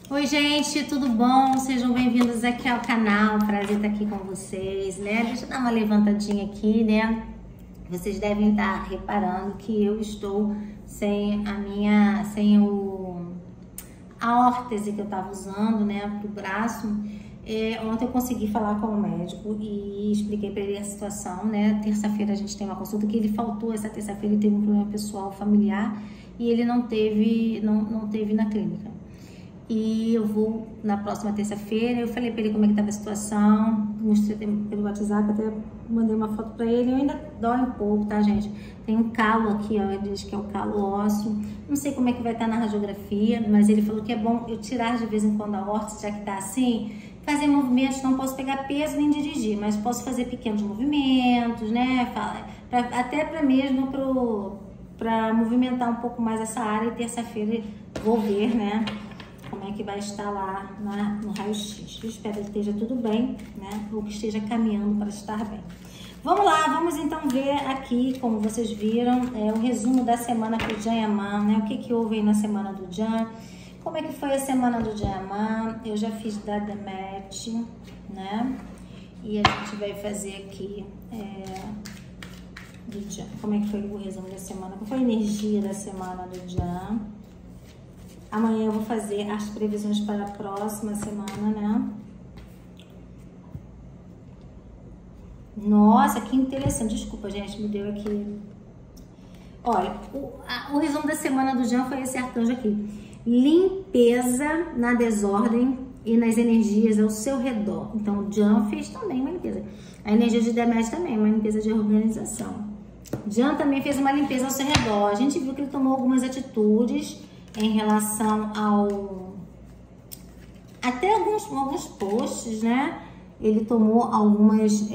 Oi, gente, tudo bom? Sejam bem-vindos aqui ao canal. Prazer estar aqui com vocês, né? Deixa eu dar uma levantadinha aqui, né? Vocês devem estar reparando que eu estou sem a órtese que eu estava usando, né, pro braço. Ontem eu consegui falar com o médico e expliquei para ele a situação, né? Terça-feira a gente tem uma consulta que ele faltou essa terça-feira, ele teve um problema pessoal familiar e ele não teve na clínica. E eu vou na próxima terça-feira. Eu falei pra ele como é que tava a situação, mostrei pelo WhatsApp, até mandei uma foto pra ele. Eu ainda dói um pouco, tá, gente? Tem um calo aqui, ó, ele diz que é o calo ósseo. Não sei como é que vai estar na radiografia, mas ele falou que é bom eu tirar de vez em quando a órtese, já que tá assim, fazer movimentos. Não posso pegar peso nem dirigir, mas posso fazer pequenos movimentos, né? Até pra mesmo pra movimentar um pouco mais essa área. E terça-feira vou ver, né, como é que vai estar lá no raio-x. Eu espero que esteja tudo bem, né? Ou que esteja caminhando para estar bem. Vamos lá, vamos então ver aqui, como vocês viram, o resumo da semana pro Jan Yaman, né? O que houve aí na semana do Jan. Como é que foi a semana do Jan Yaman? Eu já fiz da Demet, né? E a gente vai fazer aqui do Jan. Como é que foi o resumo da semana? Qual foi a energia da semana do Jan? Amanhã eu vou fazer as previsões para a próxima semana, né? Nossa, que interessante. Desculpa, gente, me deu aqui. Olha, o resumo da semana do Jan foi esse arcanjo aqui. Limpeza na desordem e nas energias ao seu redor. Então, o Jan fez também uma limpeza. A energia de Demet também, uma limpeza de organização. Jan também fez uma limpeza ao seu redor. A gente viu que ele tomou algumas atitudes em relação até alguns posts, né? Ele tomou algumas,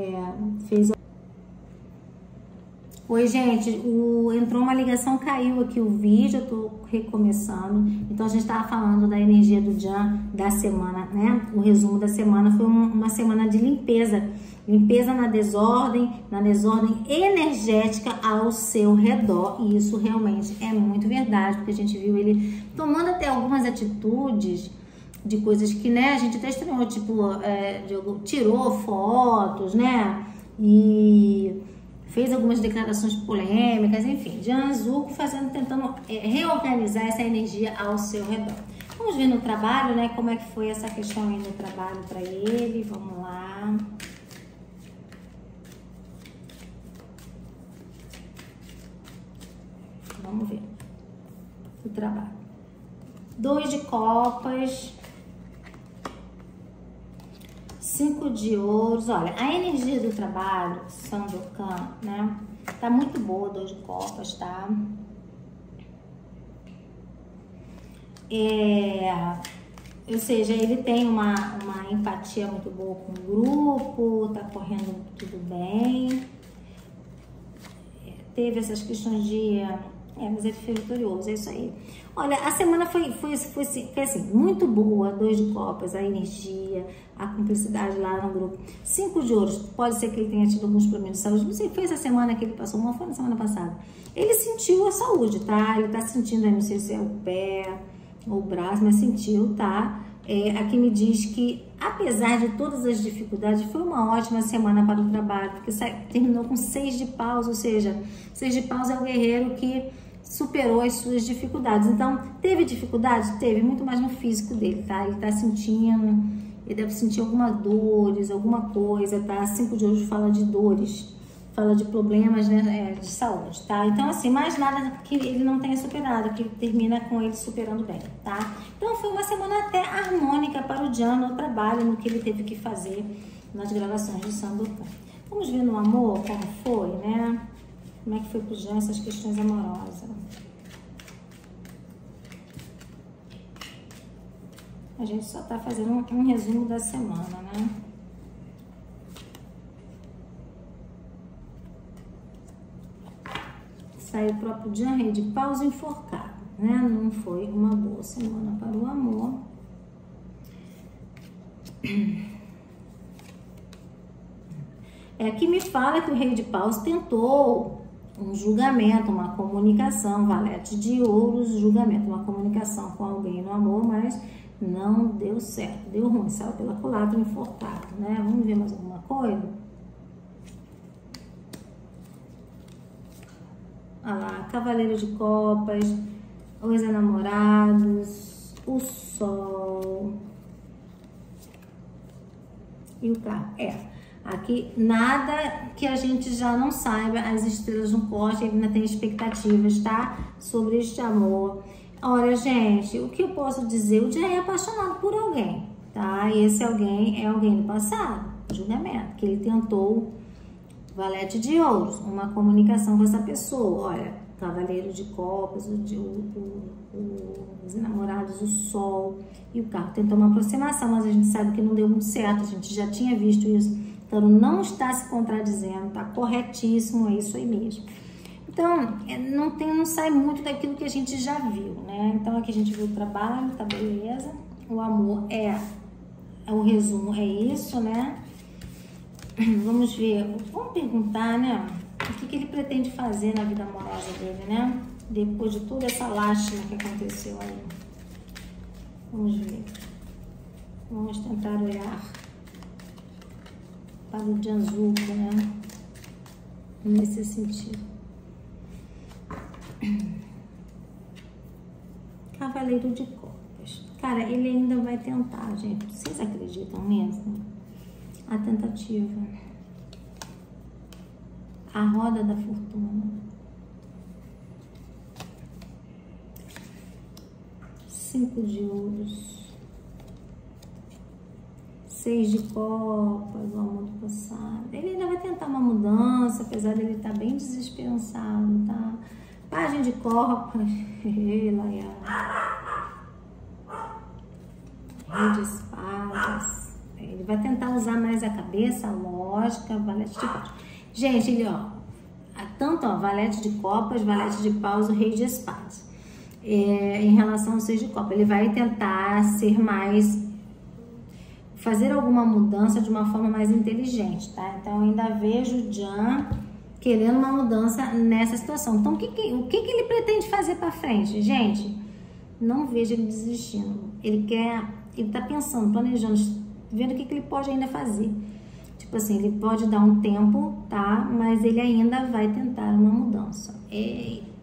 Oi, gente, entrou uma ligação, caiu aqui o vídeo, eu tô recomeçando. Então a gente tava falando da energia do Jan da semana, né? O resumo da semana foi uma semana de limpeza. Limpeza na desordem energética ao seu redor. E isso realmente é muito verdade, porque a gente viu ele tomando até algumas atitudes de coisas que, né, a gente até estranhou, tipo, tirou fotos, né, e fez algumas declarações polêmicas, enfim, Jan Zuko tentando reorganizar essa energia ao seu redor. Vamos ver no trabalho, né, como é que foi essa questão aí no trabalho para ele. Vamos lá. Vamos ver o trabalho. 2 de copas, 5 de ouros. Olha, a energia do trabalho, Sandokan, né? Tá muito boa, 2 de copas, tá? Ou seja, ele tem uma empatia muito boa com o grupo, tá correndo tudo bem. Teve essas questões de... mas ele foi vitorioso, é isso aí. Olha, a semana foi assim, muito boa. 2 de copas, a energia, a cumplicidade lá no grupo. 5 de ouros, pode ser que ele tenha tido alguns problemas de saúde. Não sei, foi essa semana que ele passou, não foi na semana passada. Ele sentiu a saúde, tá? Ele tá sentindo, não sei se é o pé ou o braço, mas sentiu, tá? Aqui me diz que, apesar de todas as dificuldades, foi uma ótima semana para o trabalho, porque terminou com 6 de paus, ou seja, 6 de paus é o guerreiro que superou as suas dificuldades. Então, teve dificuldade? Teve, muito mais no físico dele, tá? Ele tá sentindo, ele deve sentir algumas dores, alguma coisa, tá? 5 de ouros fala de dores, fala de problemas, né, de saúde, tá? Então, assim, mais nada que ele não tenha superado, que termina com ele superando bem, tá? Então, foi uma semana até harmônica para o Jan no trabalho, no que ele teve que fazer nas gravações de Sandokan. Vamos ver no amor como foi, né? Como é que foi pro Jan essas questões amorosas? A gente só tá fazendo um resumo da semana, né? Saiu o próprio Jan, rei de paus enforcado, né? Não foi uma boa semana para o amor. Aqui me fala que o rei de paus tentou um julgamento, uma comunicação, valete de ouros, julgamento, uma comunicação com alguém no amor, mas Não deu certo, deu ruim, saiu pela culatra enforcado, né? Vamos ver mais alguma coisa? Olha lá, Cavaleiro de Copas, os enamorados, o Sol e o carro. Aqui nada que a gente já não saiba, as estrelas no corte, ele ainda tem expectativas, tá? Sobre este amor. Olha, gente, o que eu posso dizer? O Jan é apaixonado por alguém, tá? E esse alguém é alguém do passado, julgamento, que ele tentou, valete de ouros, uma comunicação com essa pessoa. Olha, Cavaleiro de Copas, os enamorados, o Sol e o carro. Tentou uma aproximação, mas a gente sabe que não deu muito certo, a gente já tinha visto isso. Então, não está se contradizendo, tá corretíssimo, é isso aí mesmo. Então, não sai muito daquilo que a gente já viu, né? Então, aqui a gente viu o trabalho, tá beleza. O amor o resumo é isso, né? Vamos ver, vamos perguntar, né? O que ele pretende fazer na vida amorosa dele, né? Depois de toda essa lástima que aconteceu aí. Vamos ver. Vamos tentar olhar para o Janzuko, né? Nesse sentido. Cavaleiro de Copas. Cara, ele ainda vai tentar, gente. Vocês acreditam mesmo? A tentativa. A roda da fortuna. 5 de ouros. 6 de copas, o amor do passado. Ele ainda vai tentar uma mudança, apesar dele estar bem desesperançado, tá? Pagem de copas. Rei de espadas. Ele vai tentar usar mais a cabeça, a lógica, valete de copas. Gente, ele, tanto, valete de copas, valete de paus, o rei de espadas. Em relação ao 6 de copas, ele vai tentar ser mais... fazer alguma mudança de uma forma mais inteligente, tá? Então, eu ainda vejo o Jan querendo uma mudança nessa situação. Então, o que ele pretende fazer para frente? Gente, não vejo ele desistindo. Ele tá pensando, planejando, vendo o que ele pode ainda fazer. Tipo assim, ele pode dar um tempo, tá? Mas ele ainda vai tentar uma mudança. Eita,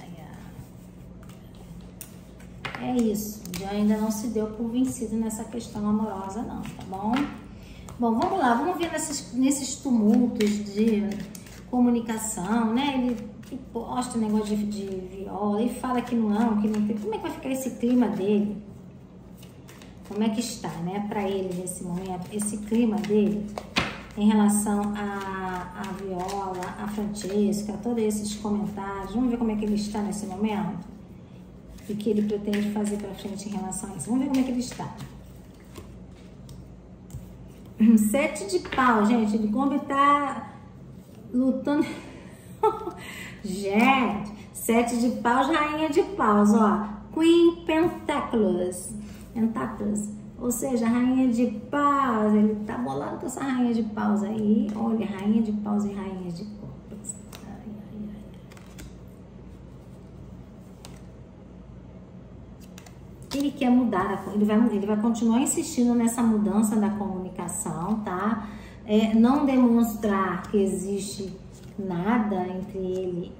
é isso. Já ainda não se deu por vencido nessa questão amorosa, não, tá bom? Bom, vamos lá. Vamos ver nesses tumultos de comunicação, né? Ele posta o negócio de viola e fala que não tem. Como é que vai ficar esse clima dele? Como é que está, né? Pra ele nesse momento, esse clima dele em relação a viola, a Francesca, todos esses comentários. Vamos ver como é que ele está nesse momento? E o que ele pretende fazer pra frente em relação a isso. Vamos ver como é que ele está. 7 de pau, gente. Ele como tá lutando. Gente, 7 de paus, rainha de paus, ó. Queen Pentacles. Ou seja, rainha de paus. Ele tá bolado com essa rainha de paus aí. Olha, rainha de paus e rainha de copas. Ele quer mudar, ele vai continuar insistindo nessa mudança da comunicação, tá? Não demonstrar que existe nada entre ele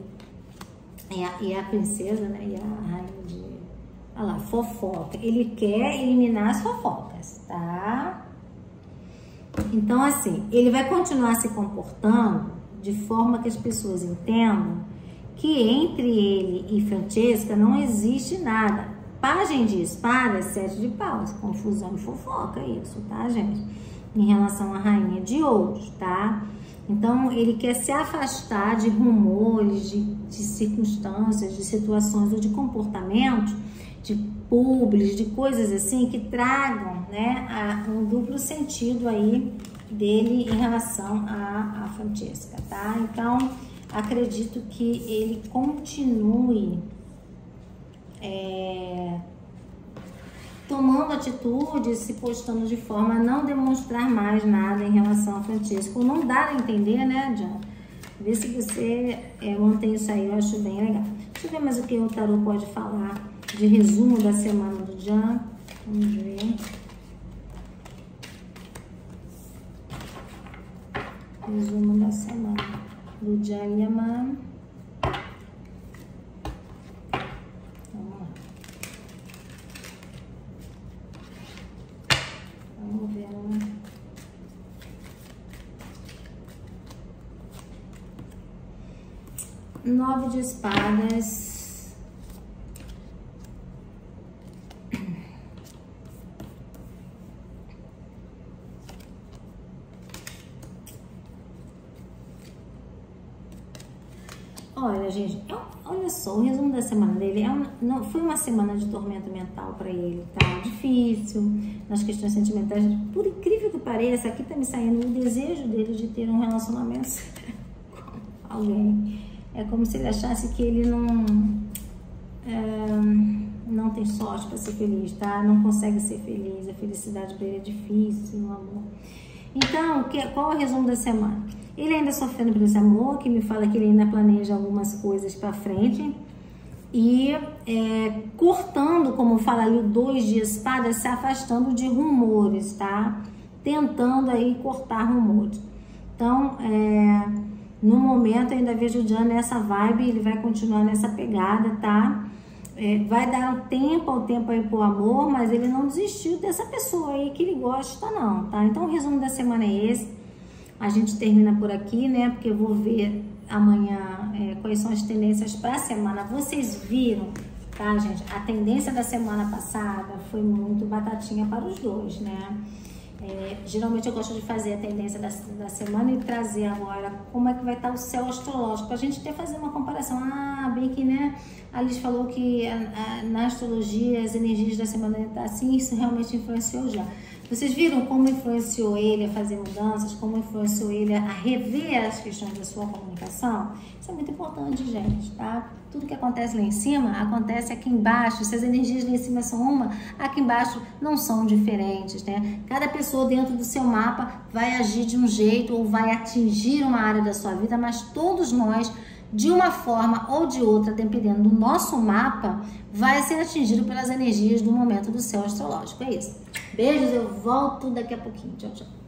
e a princesa, né? E a rainha de... Olha lá, fofoca. Ele quer eliminar as fofocas, tá? Então, assim, ele vai continuar se comportando de forma que as pessoas entendam que entre ele e Francesca não existe nada. Pagem de espadas, 7 de paus. Confusão e fofoca, isso, tá, gente? Em relação à rainha de ouros, tá? Então, ele quer se afastar de rumores, de circunstâncias, de situações ou de comportamentos, de públicos, de coisas assim que tragam, né, um duplo sentido aí dele em relação a Francesca, tá? Então, acredito que ele continue tomando atitudes, se postando de forma a não demonstrar mais nada em relação a Francesca. Ou não dar a entender, né, Jan? Vê se você mantém isso aí, eu acho bem legal. Deixa eu ver mais o que o tarô pode falar de resumo da semana do Jan. Vamos ver. Resumo da semana do Jayama. Vamos lá. Vamos ver, né? Nove de espadas. Olha, gente, olha só, o resumo da semana dele não foi uma semana de tormento mental para ele, tá? Difícil nas questões sentimentais. Por incrível que pareça, aqui tá me saindo o desejo dele de ter um relacionamento com alguém. É como se ele achasse que ele não tem sorte para ser feliz, tá? Não consegue ser feliz, a felicidade dele é difícil, o amor. Então, qual é o resumo da semana? Ele ainda sofrendo por esse amor, que me fala que ele ainda planeja algumas coisas para frente. E cortando, como fala ali, o 2 de espadas, se afastando de rumores, tá? Tentando aí cortar rumores. Então, no momento, eu ainda vejo o Jan nessa vibe, ele vai continuar nessa pegada, tá? Vai dar um tempo ao tempo aí pro amor, mas ele não desistiu dessa pessoa aí que ele gosta, não, tá? Então, o resumo da semana é esse. A gente termina por aqui, né? Porque eu vou ver amanhã quais são as tendências para a semana. Vocês viram, tá, gente? A tendência da semana passada foi muito batatinha para os dois, né? Geralmente eu gosto de fazer a tendência da semana e trazer agora como é que vai estar o céu astrológico, para a gente até fazer uma comparação. Bem que, né, a Liz falou que na astrologia as energias da semana estão assim, isso realmente influenciou já. Vocês viram como influenciou ele a fazer mudanças, como influenciou ele a rever as questões da sua comunicação? Isso é muito importante, gente, tá? Tudo que acontece lá em cima, acontece aqui embaixo. Se as energias lá em cima são uma, aqui embaixo não são diferentes, né? Cada pessoa dentro do seu mapa vai agir de um jeito ou vai atingir uma área da sua vida, mas todos nós, de uma forma ou de outra, dependendo do nosso mapa, vai ser atingido pelas energias do momento do céu astrológico. É isso. Beijos, eu volto daqui a pouquinho. Tchau, tchau.